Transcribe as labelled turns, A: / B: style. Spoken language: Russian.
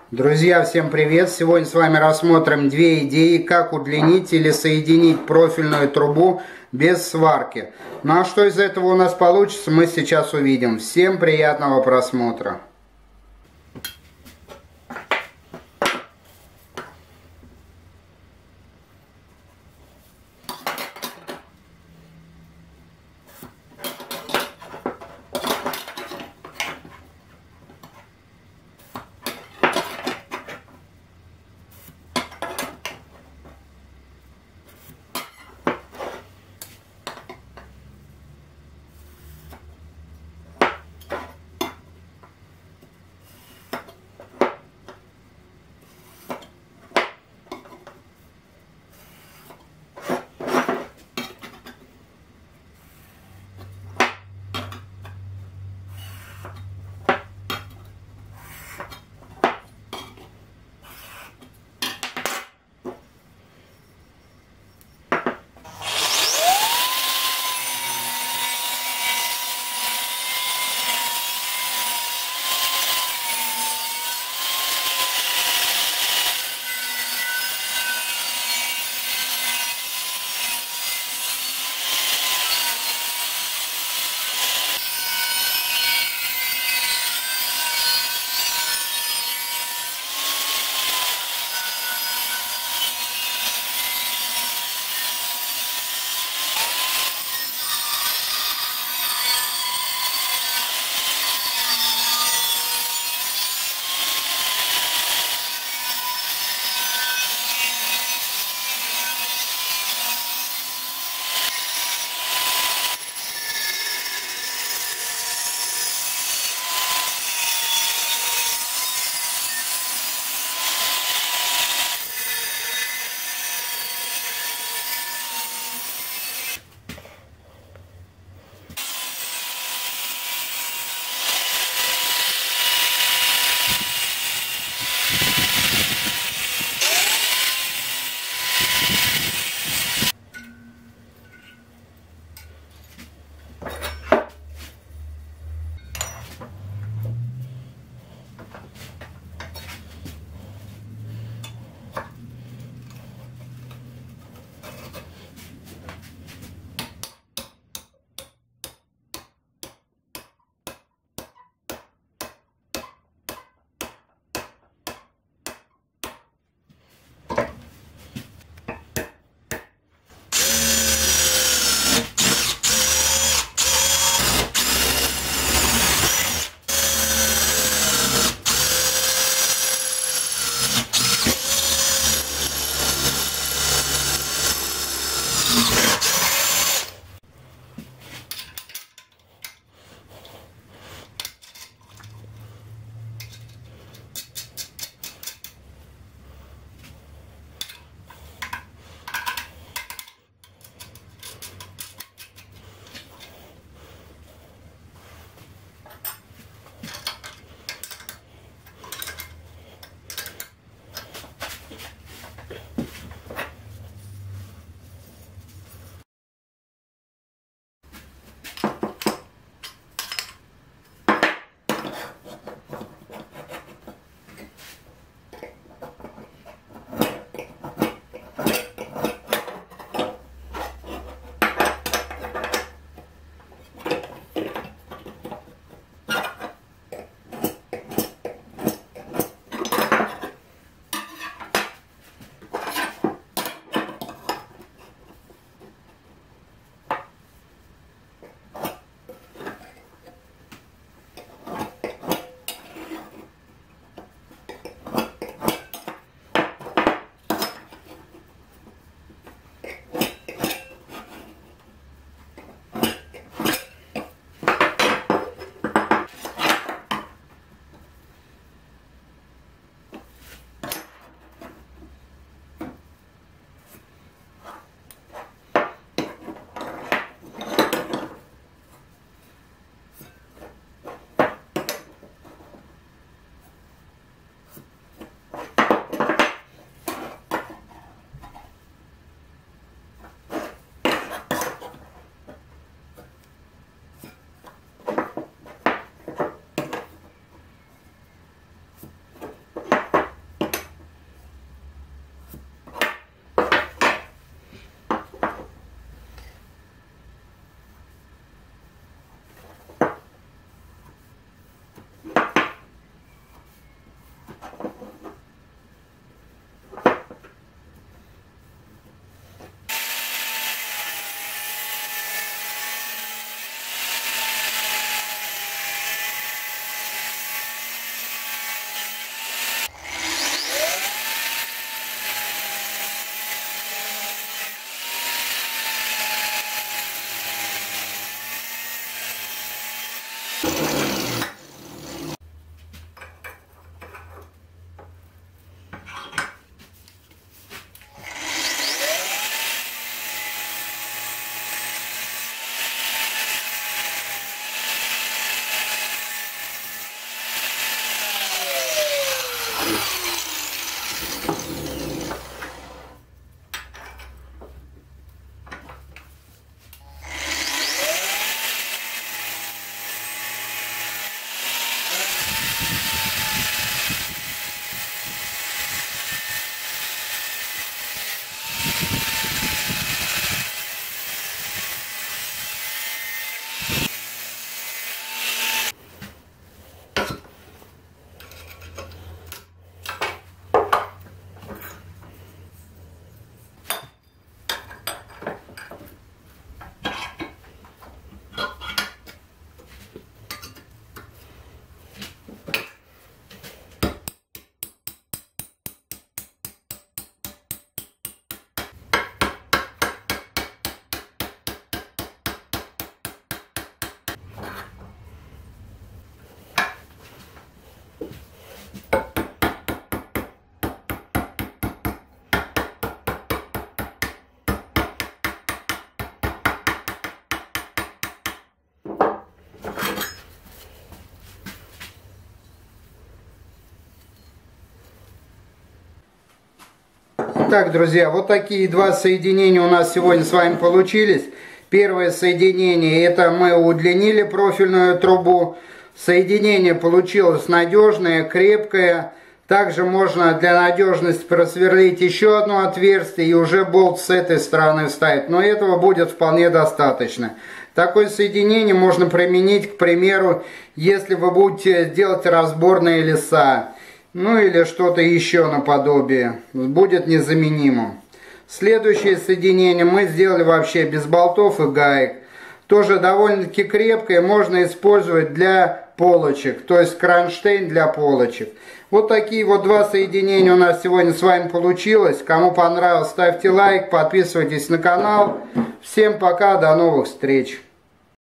A: Друзья, всем привет! Сегодня с вами рассмотрим две идеи, как удлинить или соединить профильную трубу без сварки. Ну а что из этого у нас получится, мы сейчас увидим. Всем приятного просмотра! Так, друзья, вот такие два соединения у нас сегодня с вами получились. Первое соединение, это мы удлинили профильную трубу. Соединение получилось надежное, крепкое. Также можно для надежности просверлить еще одно отверстие и уже болт с этой стороны вставить. Но этого будет вполне достаточно. Такое соединение можно применить, к примеру, если вы будете делать разборные леса. Ну или что-то еще наподобие. Будет незаменимым. Следующее соединение мы сделали вообще без болтов и гаек. Тоже довольно-таки крепкое, можно использовать для полочек. То есть кронштейн для полочек. Вот такие вот два соединения у нас сегодня с вами получилось. Кому понравилось, ставьте лайк, подписывайтесь на канал. Всем пока, до новых встреч.